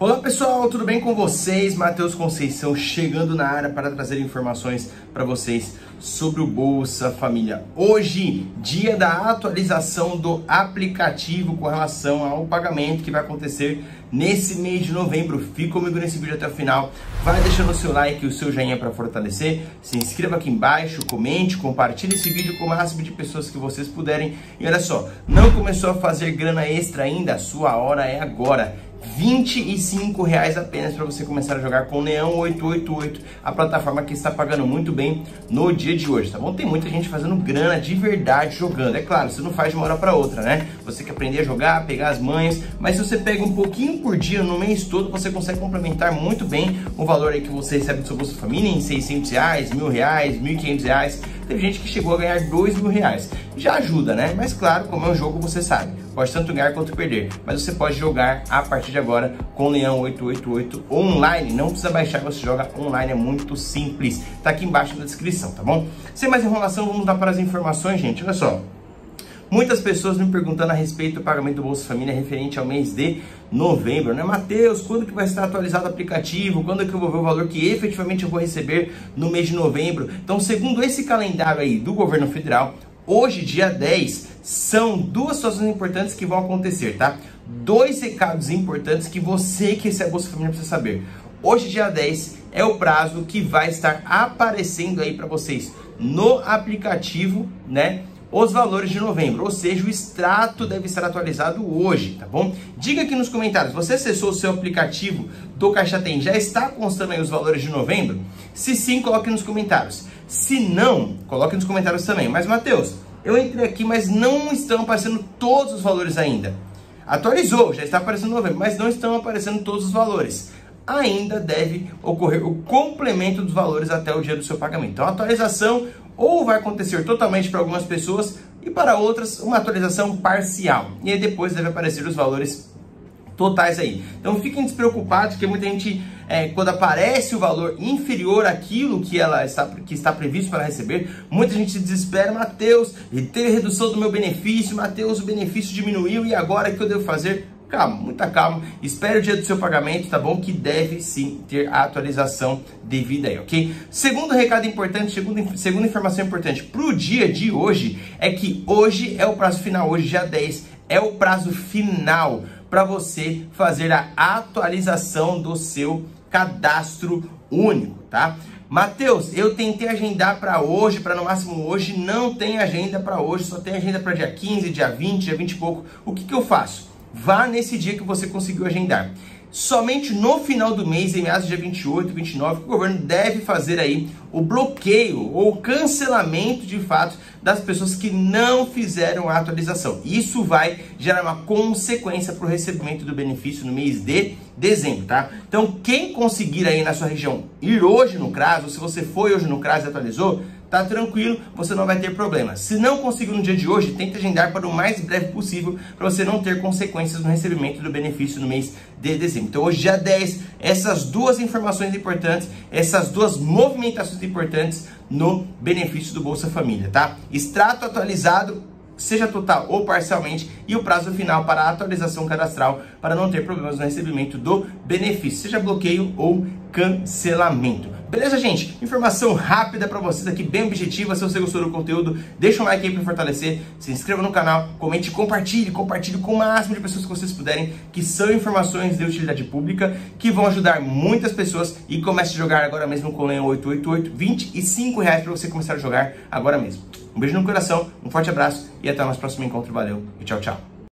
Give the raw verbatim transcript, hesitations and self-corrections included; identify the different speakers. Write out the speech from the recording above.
Speaker 1: Olá pessoal, tudo bem com vocês? Matheus Conceição chegando na área para trazer informações para vocês sobre o Bolsa Família. Hoje, dia da atualização do aplicativo com relação ao pagamento que vai acontecer nesse mês de novembro. Fica comigo nesse vídeo até o final, vai deixando o seu like e o seu joinha para fortalecer, se inscreva aqui embaixo, comente, compartilhe esse vídeo com o máximo de pessoas que vocês puderem. E olha só, não começou a fazer grana extra ainda? A sua hora é agora. vinte e cinco reais apenas para você começar a jogar com Leão oito oito oito, a plataforma que está pagando muito bem no dia de hoje, tá bom? Tem muita gente fazendo grana de verdade jogando, é claro, você não faz de uma hora para outra, né? Você quer aprender a jogar, pegar as manhas, mas se você pega um pouquinho por dia no mês todo, você consegue complementar muito bem o valor aí que você recebe do seu Bolsa Família em seiscentos reais, mil reais, mil e quinhentos reais. Teve gente que chegou a ganhar dois mil reais, já ajuda, né? Mas claro, como é um jogo, você sabe, pode tanto ganhar quanto perder, mas você pode jogar a partir de agora com Leão oito oito oito online, não precisa baixar, você joga online, é muito simples, tá aqui embaixo na descrição, tá bom? Sem mais enrolação, vamos dar para as informações, gente. Olha só, muitas pessoas me perguntando a respeito do pagamento do Bolsa Família referente ao mês de novembro, né? Matheus, quando que vai estar atualizado o aplicativo? Quando que eu vou ver o valor que efetivamente eu vou receber no mês de novembro? Então, segundo esse calendário aí do governo federal, hoje, dia dez, são duas situações importantes que vão acontecer, tá? Dois recados importantes que você que recebe a Bolsa Família precisa saber. Hoje, dia dez, é o prazo que vai estar aparecendo aí para vocês no aplicativo, né? Os valores de novembro, ou seja, o extrato deve estar atualizado hoje, tá bom? Diga aqui nos comentários, você acessou o seu aplicativo do Caixa Tem, já está constando aí os valores de novembro? Se sim, coloque nos comentários. Se não, coloque nos comentários também. Mas, Matheus, eu entrei aqui, mas não estão aparecendo todos os valores ainda. Atualizou, já está aparecendo em novembro, mas não estão aparecendo todos os valores. Ainda deve ocorrer o complemento dos valores até o dia do seu pagamento. Então, a atualização ou vai acontecer totalmente para algumas pessoas e para outras uma atualização parcial. E aí depois deve aparecer os valores totais aí. Então fiquem despreocupados, que muita gente, é, quando aparece o valor inferior àquilo que ela está, que está previsto para receber, muita gente se desespera. Matheus, teve redução do meu benefício, Matheus, o benefício diminuiu e agora o que eu devo fazer? Calma, muita calma, espere o dia do seu pagamento, tá bom? Que deve sim ter a atualização devida aí, ok? Segundo recado importante, segundo, segunda informação importante para o dia de hoje, é que hoje é o prazo final, hoje dia dez, é o prazo final para você fazer a atualização do seu cadastro único, tá? Matheus, eu tentei agendar para hoje, para no máximo hoje, não tem agenda para hoje, só tem agenda para dia quinze, dia vinte, dia vinte e pouco. O que que eu faço? Vá nesse dia que você conseguiu agendar. Somente no final do mês, em meados do dia vinte e oito, vinte e nove, o governo deve fazer aí o bloqueio ou cancelamento de fato das pessoas que não fizeram a atualização. Isso vai gerar uma consequência para o recebimento do benefício no mês de dezembro, tá? Então, quem conseguir aí na sua região ir hoje no CRAS, ou se você foi hoje no CRAS e atualizou, tá tranquilo, você não vai ter problema. Se não conseguiu no dia de hoje, tente agendar para o mais breve possível, para você não ter consequências no recebimento do benefício no mês de dezembro. Então hoje, dia dez, essas duas informações importantes, essas duas movimentações importantes no benefício do Bolsa Família, tá? Extrato atualizado, seja total ou parcialmente, e o prazo final para a atualização cadastral, para não ter problemas no recebimento do benefício, seja bloqueio ou cancelamento. Beleza, gente? Informação rápida para vocês aqui, bem objetiva. Se você gostou do conteúdo, deixa um like aí para fortalecer, se inscreva no canal, comente, compartilhe, compartilhe com o máximo de pessoas que vocês puderem, que são informações de utilidade pública, que vão ajudar muitas pessoas. E comece a jogar agora mesmo com o Leão oito oito oito, vinte e cinco reais para você começar a jogar agora mesmo. Um beijo no coração, um forte abraço e até o nosso próximo encontro. Valeu e tchau, tchau.